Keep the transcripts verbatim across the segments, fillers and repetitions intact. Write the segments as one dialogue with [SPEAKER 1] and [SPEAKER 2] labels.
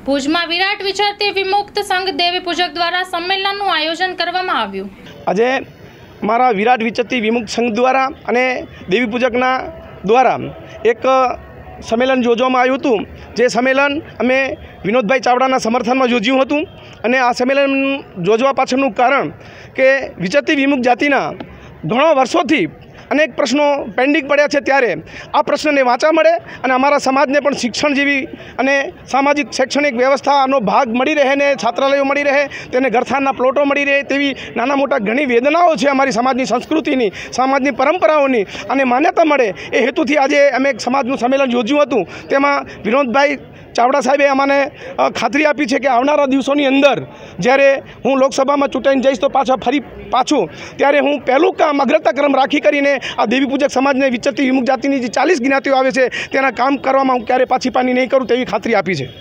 [SPEAKER 1] ભુજમાં વિરાટ વિચારતી વિમુક્ત સંઘ દેવી પૂજક દ્વારા સંમેલનનું આયોજન કરવામાં આવ્યું।
[SPEAKER 2] આજે મારા વિરાટ વિચરતી વિમુક્ત સંઘ દ્વારા અને દેવી પૂજકના દ્વારા એક સંમેલન યોજવામાં આવ્યું હતું। જે સંમેલન અમે વિનોદભાઈ ચાવડાના સમર્થનમાં યોજ્યું હતું અને આ સંમેલન યોજવા પાછળનું કારણ કે વિચરતી વિમુક્ત જાતિના ઘણા વર્ષોથી અનેક પ્રશ્નો પેન્ડિંગ પડ્યા છે, ત્યારે આ પ્રશ્નને વાંચા મળે અને અમારા સમાજને પણ શિક્ષણ જેવી અને સામાજિક શૈક્ષણિક વ્યવસ્થાનો ભાગ મળી રહે ને છાત્રાલયો મળી રહે, તેને ઘરથાનના પ્લોટો મળી રહે તેવી નાના મોટા ઘણી વેદનાઓ છે અમારી સમાજની સંસ્કૃતિની, સમાજની પરંપરાઓની, અને માન્યતા મળે એ હેતુથી આજે અમે એક સમાજનું સંમેલન યોજ્યું હતું। તેમાં વિનોદભાઈ ચાવડા સાહેબે અમને ખાતરી આપી છે કે આવનારા દિવસોની અંદર જ્યારે હું લોકસભામાં ચૂંટાઈને જઈશ તો પાછા ફરી પાછું ત્યારે હું પહેલું કામ અગ્રતાક્રમ રાખી કરીને આ દેવી પૂજક સમાજને વિચરતી વિમુક્ત જાતિની જે ચાલીસ જ્ઞાતિઓ આવે છે તેના કામ કરવામાં હું ક્યારે પાછી પાની નહીં કરું તેવી ખાતરી આપી છે।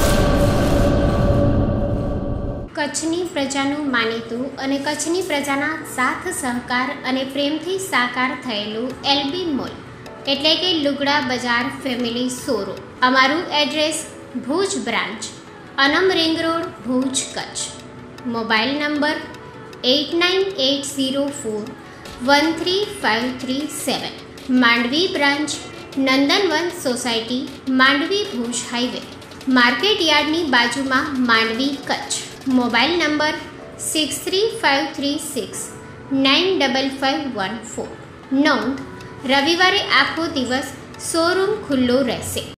[SPEAKER 3] કચ્છની પ્રજાનું માનીતું અને કચ્છની પ્રજાના સાથ સહકાર અને પ્રેમથી સાકાર થયેલું એલબી મોલ એટલે કે લુગડા બજાર ફેમિલી શોરૂમ। અમારું address Bhuj branch, Anam ring road, Bhuj, Kutch. Mobile number eight nine eight zero four one three five three seven. Mandvi branch, Nandanvan society, Mandvi, Bhuj highway, market યાર્ડની બાજુમાં, Mandvi, Kutch. Mobile number six three five three six nine double five one four. નોંધ: રવિવારે આખો દિવસ showroom ખુલ્લો રહેશે।